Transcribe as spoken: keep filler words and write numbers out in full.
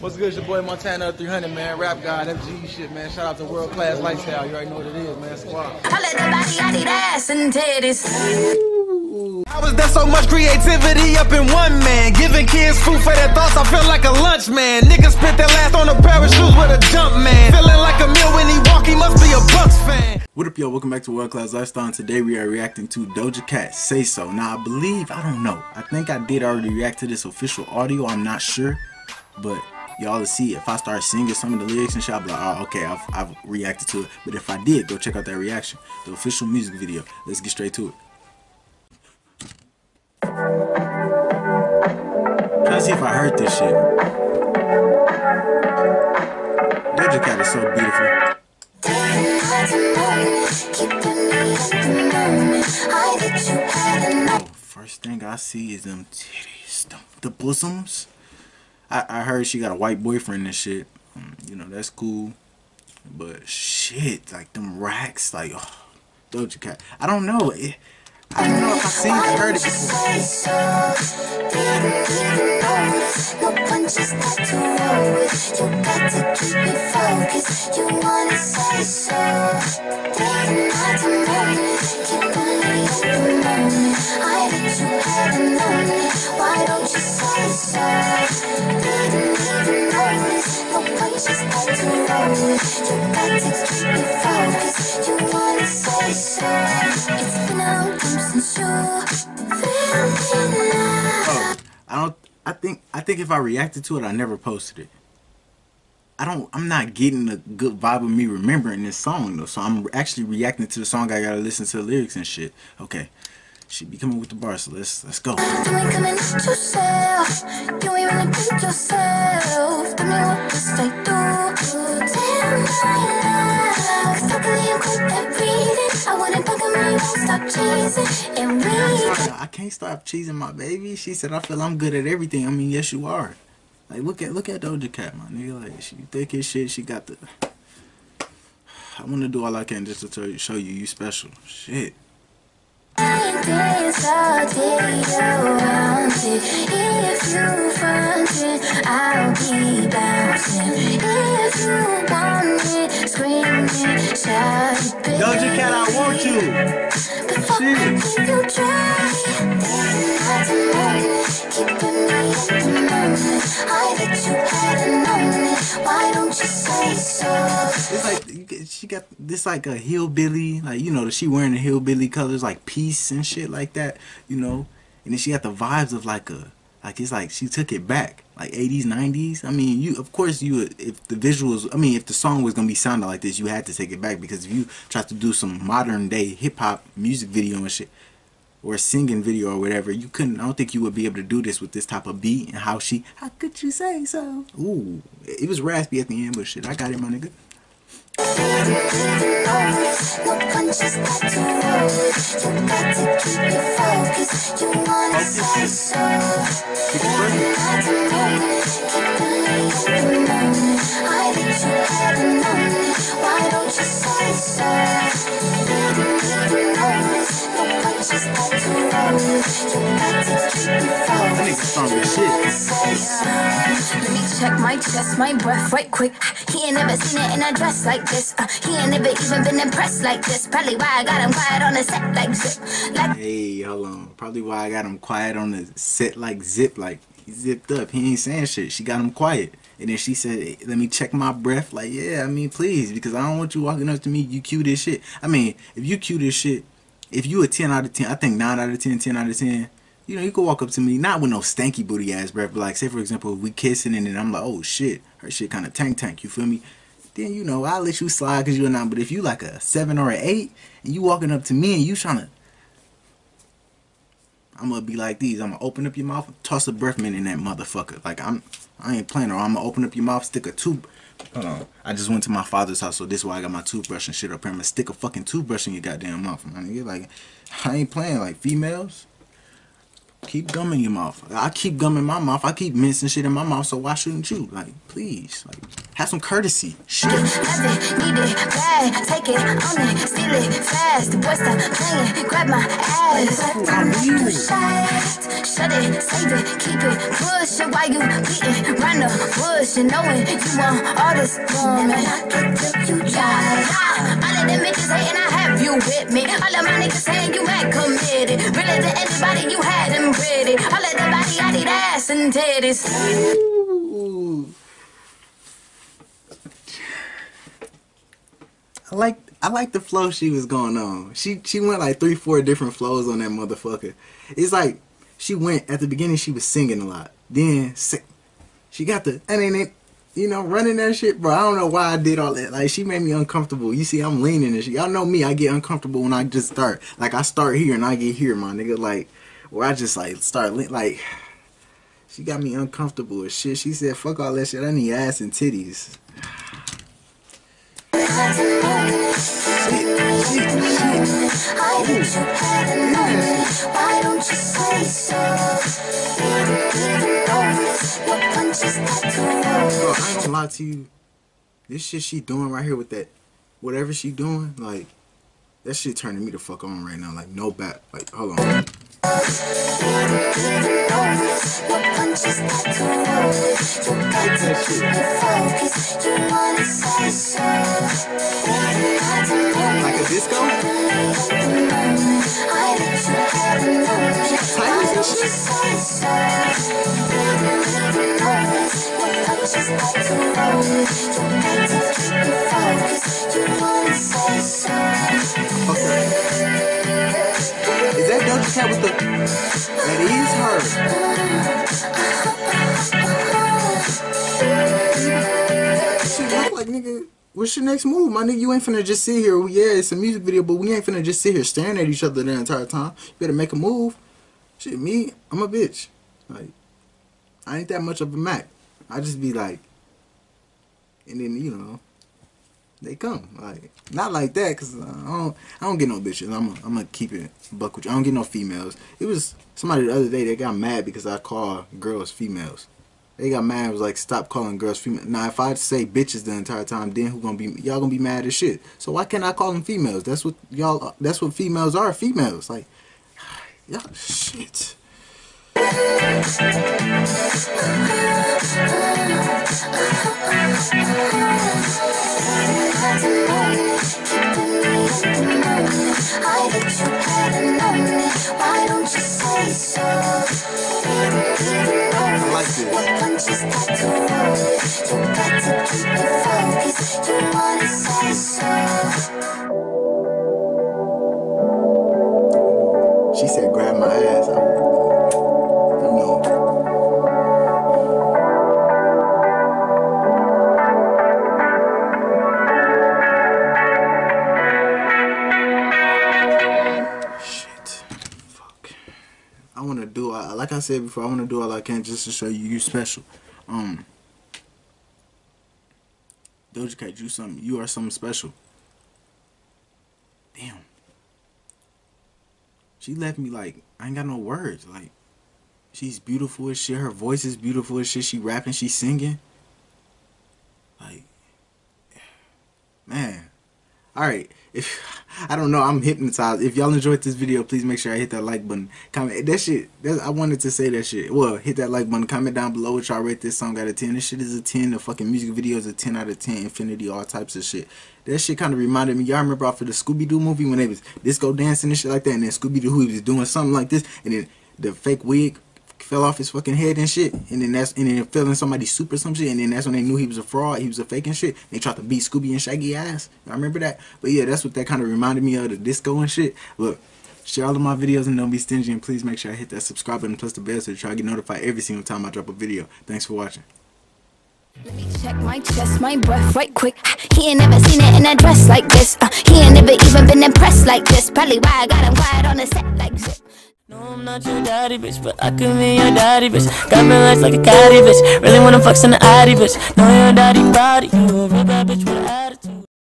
What's good? It's your boy Montana three hundred, man. Rap God, F G shit, man. Shout out to World Class Lifestyle. You already know what it is, man. Squad. I let the body, I need ass and titties. I was there so much creativity up in one man. Giving kids food for their thoughts, I feel like a lunch man. Niggas spent their last on a pair of shoes with a jump man. Feeling like a meal when he walk, he must be a Bucks fan. What up, y'all? Welcome back to World Class Lifestyle, and today we are reacting to Doja Cat Say So. Now, I believe, I don't know, I think I did already react to this official audio, I'm not sure, but y'all will see if I start singing some of the lyrics and shit, I'll be like, oh, okay, I've, I've reacted to it. But if I did, go check out that reaction, the official music video. Let's get straight to it. Try to see if I heard this shit. Doja Cat is so beautiful. Oh, first thing I see is them titties, them, the bosoms. I, I heard she got a white boyfriend and shit. Um, you know, that's cool. But shit, like them racks, like, oh, Doja Cat. I don't know. It, I don't know if I've seen it, heard it before. No punches got to roll with. You got to keep it focused. You wanna say so. Didn't have to know it. Keep on the open moment. I bet you haven't known it. Why don't you say so? Didn't even notice. No punches got to roll with. You got to keep it focused. You wanna say so. It's been a long time since you feel me now. Oh, I don't. I think I think if I reacted to it, I never posted it. I don't. I'm not getting a good vibe of me remembering this song though. So I'm actually reacting to the song. I gotta listen to the lyrics and shit. Okay, she be coming with the bar. So let's let's go. You ain't coming at yourself. You ain't really pick yourself. Tell me what this fake do. Damn my love. So can you quit that breathing? I wouldn't bug him, you won't stop chasing. And we I can't stop cheesing my baby. She said I feel I'm good at everything. I mean, yes you are. Like look at look at Doja Cat, my nigga. Like she thick as shit. She got the. I want to do all I can just to tell you, show you you special. Shit. If you front it, I'll be bouncing. If you want it, scream it, shout it. Doja Cat, I want you. Before I leave you dry, at the moment, keeping me at the moment. I bet you hadn't known it. Why don't you say so? It's like you get, she got this like a hillbilly, like you know, she wearing the hillbilly colors like peace and shit like that, you know. And then she got the vibes of like a, like it's like she took it back, like eighties, nineties. I mean, you of course you would, if the visuals, I mean, if the song was gonna be sounding like this, you had to take it back, because if you tried to do some modern day hip hop music video and shit, or a singing video or whatever, you couldn't. I don't think you would be able to do this with this type of beat and how she. How could you say so? Ooh, it was raspy at the end, but shit, I got it, my nigga. No punches got to roll with. You got to keep it focused. You wanna say so. Didn't have to know it. Keeping me open moment. I bet you haven't known it. Why don't you say so? Didn't even notice. No punches got to roll with. You got to keep it focused. That nigga strong as shit. Say so. Let me check my chest, my breath right quick. He ain't never seen it in a dress like this. Uh, he ain't never even been impressed like this. Probably why I got him quiet on the set like zip. Like hey, hold on. Probably why I got him quiet on the set like zip, like he zipped up. He ain't saying shit. She got him quiet. And then she said, hey, let me check my breath. Like, yeah, I mean, please, because I don't want you walking up to me, you cute as shit. I mean, if you cute as shit, if you a ten out of ten, I think nine out of ten, ten out of ten, you know, you could walk up to me, not with no stanky booty ass breath, but like, say for example, if we kissing and then I'm like, oh shit, her shit kind of tank tank, you feel me? Then, you know, I'll let you slide because you're not. But if you like a seven or an eight and you walking up to me and you trying to, I'm going to be like these. I'm going to open up your mouth and toss a breath mint in that motherfucker. Like, I'm, I ain't playing. Or I'm going to open up your mouth, stick a tooth. Hold on. I just went to my father's house, so this is why I got my toothbrush and shit up here. I'm going to stick a fucking toothbrush in your goddamn mouth, man. You're like, I ain't playing. Like, females, Keep gum in your mouth. I keep gum in my mouth. I keep mincing shit in my mouth, so why shouldn't you? Like, please. Like, have some courtesy. Shit. Have it, need it, bad, take it, own it, steal it, fast. The boy stop playing, grab my ass. Shut it, save it, keep it, push it while you beating round the bush and knowing you want all this woman. You try. All of them bitches hating, I have you with me. All of my niggas saying you had committed. Really to anybody you had them pretty. All of the body, I need ass and titties. Ooh. I like I like the flow she was going on. She she went like three, four different flows on that motherfucker. It's like she went at the beginning. She was singing a lot. Then she got the and then it, you know, running that shit, bro. I don't know why I did all that. Like, she made me uncomfortable. You see, I'm leaning and shit. Y'all know me. I get uncomfortable when I just start. Like, I start here and I get here, my nigga. Like, where I just like start like. She got me uncomfortable with shit. She said, "Fuck all that shit. I need ass and titties." Why don't you say so? Bro, I ain't gonna lie to you. This shit she doing right here with that, whatever she doing, like, that shit turning me the fuck on right now. Like, no back. Like, hold on. Like a disco? Okay. Is that Doja Cat with the... That is her. She look like, nigga, what's your next move? My nigga, you ain't finna just sit here. Yeah, it's a music video, but we ain't finna just sit here staring at each other the entire time. You better make a move. Shit, me, I'm a bitch. Like, I ain't that much of a Mac. I just be like... And then, you know... They come, like, not like that, cause I don't, I don't get no bitches. I'm, a, I'm gonna keep it buck with you. I don't get no females. It was somebody the other day that got mad because I call girls females. They got mad. It was like, stop calling girls females. Now, if I say bitches the entire time, then who gonna be? Y'all gonna be mad as shit. So why can't I call them females? That's what y'all. That's what females are. Females, like, y'all shit. Why don't you say so? I like this. She said, grab my ass. I, you know. I want to do, like I said before, I want to do all I can just to show you you special. Um, Doja Cat, you something. You are something special. Damn. She left me like, I ain't got no words. Like, she's beautiful as shit. Her voice is beautiful as shit. She rapping, she singing. Like, man. Alright, if I don't know, I'm hypnotized. If y'all enjoyed this video, please make sure I hit that like button. Comment that shit. That, I wanted to say that shit. Well, hit that like button. Comment down below what y'all rate this song out of ten. This shit is a ten. The fucking music video is a ten out of ten. Infinity, all types of shit. That shit kind of reminded me. Y'all remember off of the Scooby-Doo movie when they was disco dancing and shit like that, and then Scooby-Doo he was doing something like this, and then the fake wig fell off his fucking head and shit, and then that's and then it fell in somebody's soup or some shit, and then that's when they knew he was a fraud, he was a fake and shit. They tried to beat Scooby and Shaggy ass. I remember that. But yeah, that's what that kind of reminded me of, the disco and shit. Look, share all of my videos and don't be stingy, and please make sure I hit that subscribe button plus the bell so you try to get notified every single time I drop a video. Thanks for watching. Let me check my chest, my breath right quick. He ain't never seen it in a dress like this. Uh, he ain't never even been impressed like this. Probably why I got him quiet on the set like zip. No, I'm not your daddy, bitch, but I can be your daddy, bitch. Got me legs like a caddy, bitch. Really wanna flex on the addy, bitch. Know your daddy body, you a real bad bitch with an